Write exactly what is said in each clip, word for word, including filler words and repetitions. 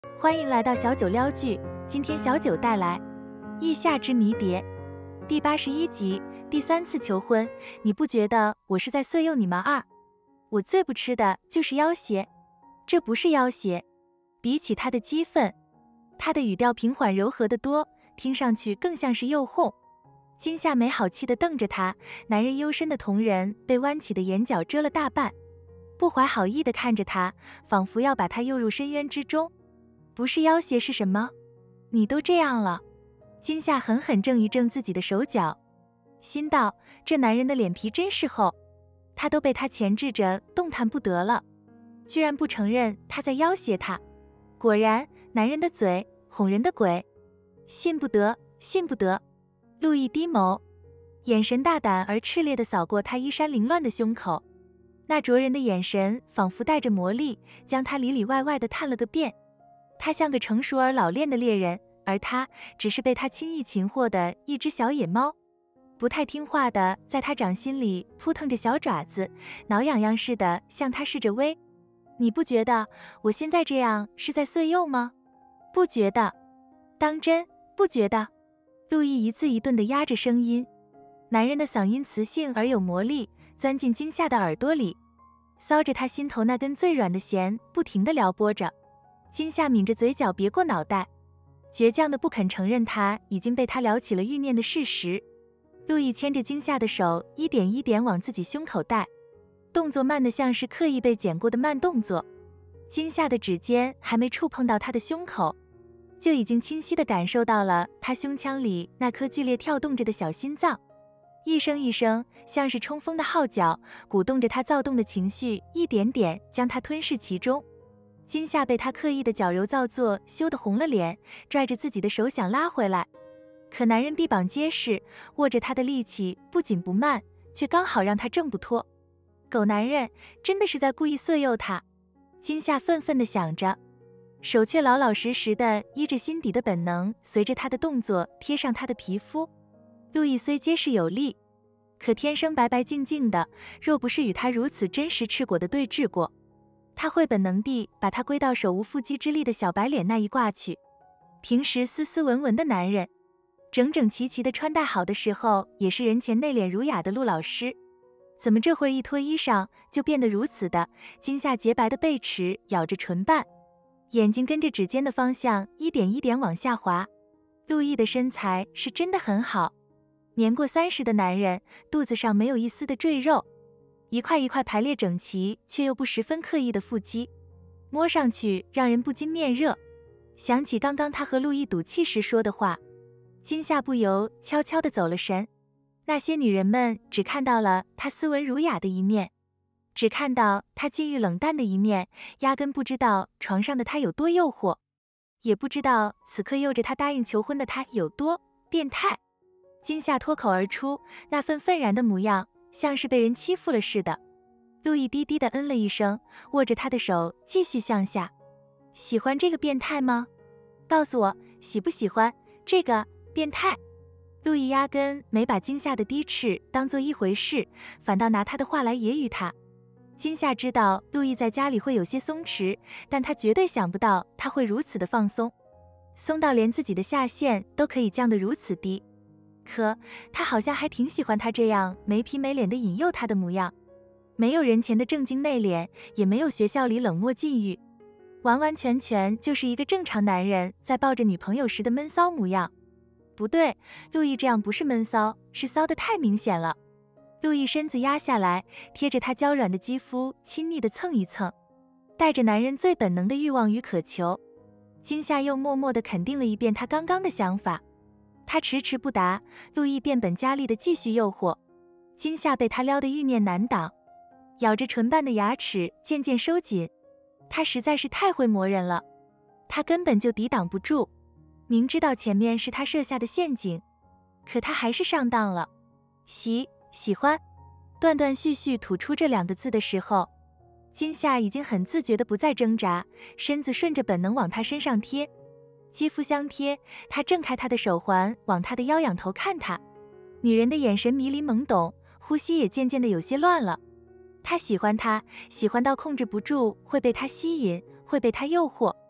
欢迎来到小九撩剧，今天小九带来《意夏之迷蝶》第八十一集。第三次求婚，你不觉得我是在色诱你吗？二，我最不吃的就是要挟，这不是要挟，比起他的激愤，他的语调平缓柔和得多，听上去更像是诱哄。惊夏没好气地瞪着他，男人幽深的瞳仁被弯起的眼角遮了大半，不怀好意地看着他，仿佛要把他诱入深渊之中。不是要挟是什么？你都这样了。惊夏狠狠正一正自己的手脚，心道这男人的脸皮真是厚，他都被他钳制着动弹不得了，居然不承认他在要挟他。果然，男人的嘴哄人的鬼，信不得，信不得。陆毅低眸，眼神大胆而炽烈地扫过他衣衫凌乱的胸口，那灼人的眼神仿佛带着魔力，将他里里外外地探了个遍。他像个成熟而老练的猎人，而他只是被他轻易擒获的一只小野猫，不太听话的在他掌心里扑腾着小爪子，挠痒痒似的向他示着威。你不觉得我现在这样是在色诱吗？不觉得？当真不觉得？陆毅一字一顿地压着声音，男人的嗓音磁性而有魔力，钻进惊夏的耳朵里，搔着他心头那根最软的弦，不停地撩拨着。惊夏抿着嘴角别过脑袋，倔强的不肯承认他已经被他撩起了欲念的事实。陆毅牵着惊夏的手一点一点往自己胸口带，动作慢得像是刻意被剪过的慢动作。惊夏的指尖还没触碰到他的胸口，就已经清晰地感受到了他胸腔里那颗剧烈跳动着的小心脏，一声一声像是冲锋的号角，鼓动着他躁动的情绪，一点点将他吞噬其中。惊夏被他刻意的矫揉造作羞得红了脸，拽着自己的手想拉回来，可男人臂膀结实，握着他的力气不紧不慢，却刚好让他挣不脱。狗男人真的是在故意色诱他，惊夏愤愤地想着，手却老老实实的依着心底的本能，随着他的动作贴上他的皮肤。陆毅虽结实有力，可天生白白净净的，若不是与他如此真实赤果的对峙过，他会本能地把他归到手无缚鸡之力的小白脸那一挂去。平时斯斯文文的男人，整整齐齐的穿戴好的时候，也是人前内敛儒雅的陆老师，怎么这会儿一脱衣裳就变得如此的？惊夏洁白的背齿咬着唇瓣，眼睛跟着指尖的方向一点一点往下滑。陆毅的身材是真的很好，年过三十的男人，肚子上没有一丝的赘肉，一块一块排列整齐却又不十分刻意的腹肌，摸上去让人不禁面热。想起刚刚他和陆毅赌气时说的话，惊夏不由悄悄地走了神。那些女人们只看到了他斯文儒雅的一面，只看到他禁欲冷淡的一面，压根不知道床上的他有多诱惑，也不知道此刻诱着他答应求婚的他有多变态。惊夏脱口而出，那份愤然的模样像是被人欺负了似的。陆毅低低地嗯了一声，握着他的手继续向下。喜欢这个变态吗？告诉我，喜不喜欢这个变态？陆毅压根没把惊夏的低斥当做一回事，反倒拿他的话来揶揄他。惊夏知道陆毅在家里会有些松弛，但他绝对想不到他会如此的放松，松到连自己的下限都可以降得如此低。可他好像还挺喜欢他这样没皮没脸的引诱他的模样，没有人前的正经内敛，也没有学校里冷漠禁欲，完完全全就是一个正常男人在抱着女朋友时的闷骚模样。不对，陆毅这样不是闷骚，是骚得太明显了。陆毅身子压下来，贴着他娇软的肌肤亲昵地蹭一蹭，带着男人最本能的欲望与渴求。惊夏又默默地肯定了一遍他刚刚的想法。他迟迟不答，陆毅变本加厉地继续诱惑。惊夏被他撩得欲念难挡，咬着唇瓣的牙齿渐渐收紧。他实在是太会磨人了，他根本就抵挡不住。明知道前面是他设下的陷阱，可他还是上当了。喜喜欢，断断续续吐出这两个字的时候，惊夏已经很自觉地不再挣扎，身子顺着本能往他身上贴。肌肤相贴，他挣开他的手环，往他的腰仰头看他。女人的眼神迷离懵懂，呼吸也渐渐的有些乱了。他喜欢他，喜欢到控制不住，会被他吸引，会被他诱惑。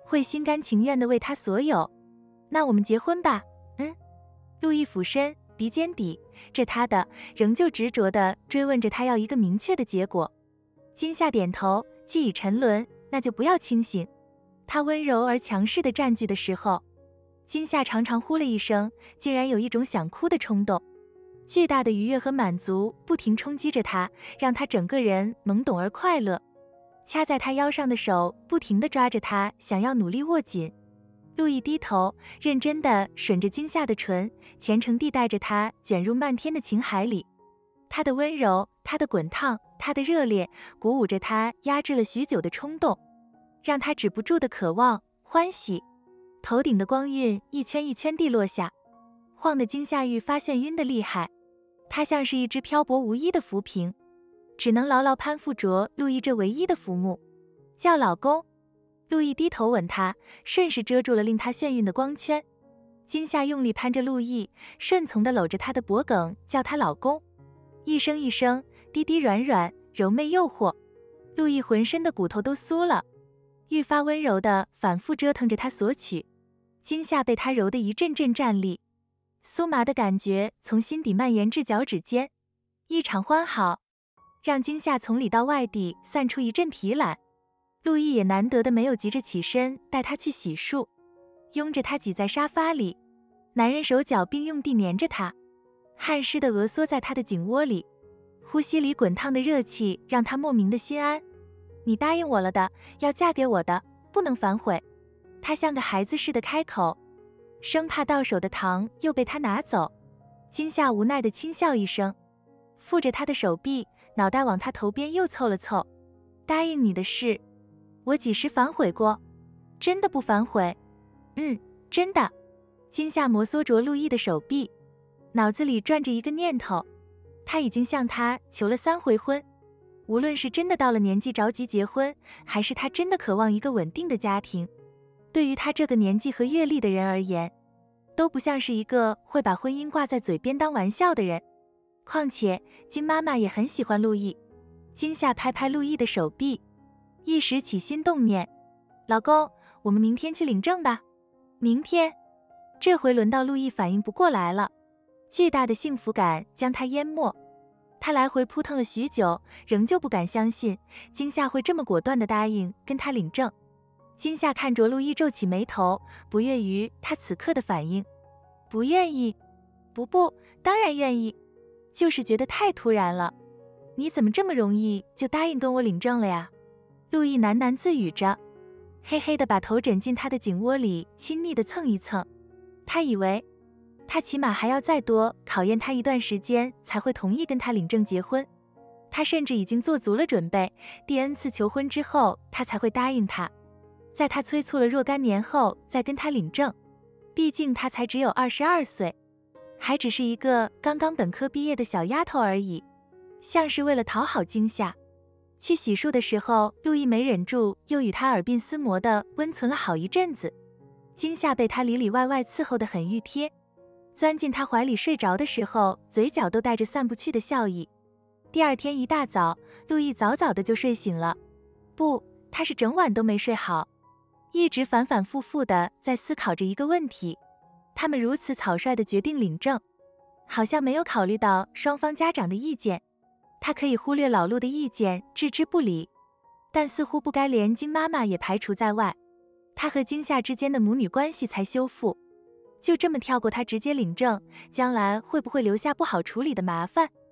会心甘情愿地为他所有。那我们结婚吧。嗯。陆毅俯身，鼻尖底着他的，仍旧执着地追问着他要一个明确的结果。惊吓点头，既已沉沦，那就不要清醒。他温柔而强势地占据的时候，惊吓长长呼了一声，竟然有一种想哭的冲动。巨大的愉悦和满足不停冲击着他，让他整个人懵懂而快乐。掐在他腰上的手不停地抓着他，想要努力握紧。陆毅低头，认真地吮着惊吓的唇，虔诚地带着他卷入漫天的情海里。他的温柔，他的滚烫，他的热烈，鼓舞着他压制了许久的冲动，让他止不住的渴望、欢喜。头顶的光晕一圈一圈地落下，晃得惊吓欲发眩晕的厉害。他像是一只漂泊无依的浮萍，只能牢牢攀附着陆毅这唯一的浮木，叫老公。陆毅低头吻她，顺势遮住了令他眩晕的光圈。惊吓用力攀着陆毅，顺从地搂着他的脖颈，叫他老公。一声一声，低低软软，柔媚诱惑。陆毅浑身的骨头都酥了，愈发温柔地反复折腾着他索取。惊吓被他揉得一阵阵战栗，酥麻的感觉从心底蔓延至脚趾间。一场欢好，让惊吓从里到外地散出一阵疲懒。陆毅也难得的没有急着起身带他去洗漱，拥着他挤在沙发里，男人手脚并用地粘着他，汗湿的额缩在他的颈窝里，呼吸里滚烫的热气让他莫名的心安。你答应我了的，要嫁给我的，不能反悔。他像个孩子似的开口，生怕到手的糖又被他拿走。惊吓无奈的轻笑一声，附着他的手臂，脑袋往他头边又凑了凑。答应你的事，我几时反悔过？真的不反悔。嗯，真的。惊吓摩挲着陆毅的手臂，脑子里转着一个念头，他已经向他求了三回婚。无论是真的到了年纪着急结婚，还是他真的渴望一个稳定的家庭，对于他这个年纪和阅历的人而言，都不像是一个会把婚姻挂在嘴边当玩笑的人。况且金妈妈也很喜欢陆毅。惊吓拍拍陆毅的手臂，一时起心动念，老公，我们明天去领证吧。明天？这回轮到陆毅反应不过来了，巨大的幸福感将他淹没。他来回扑腾了许久，仍旧不敢相信惊吓会这么果断地答应跟他领证。惊吓看着陆毅皱起眉头，不悦于他此刻的反应。不愿意？不不，当然愿意，就是觉得太突然了。你怎么这么容易就答应跟我领证了呀？陆毅喃喃自语着，嘿嘿地把头枕进他的颈窝里，亲昵地蹭一蹭。他以为他起码还要再多考验他一段时间才会同意跟他领证结婚。他甚至已经做足了准备，第 N 次求婚之后他才会答应他，在他催促了若干年后再跟他领证。毕竟他才只有二十二岁，还只是一个刚刚本科毕业的小丫头而已。像是为了讨好惊吓，去洗漱的时候，陆毅没忍住又与他耳鬓厮磨的温存了好一阵子。惊吓被他里里外外伺候得很熨贴，钻进他怀里睡着的时候，嘴角都带着散不去的笑意。第二天一大早，陆毅早早的就睡醒了，不，他是整晚都没睡好，一直反反复复的在思考着一个问题：他们如此草率的决定领证，好像没有考虑到双方家长的意见。他可以忽略老陆的意见，置之不理，但似乎不该连金妈妈也排除在外。他和惊吓之间的母女关系才修复，就这么跳过他直接领证，将来会不会留下不好处理的麻烦？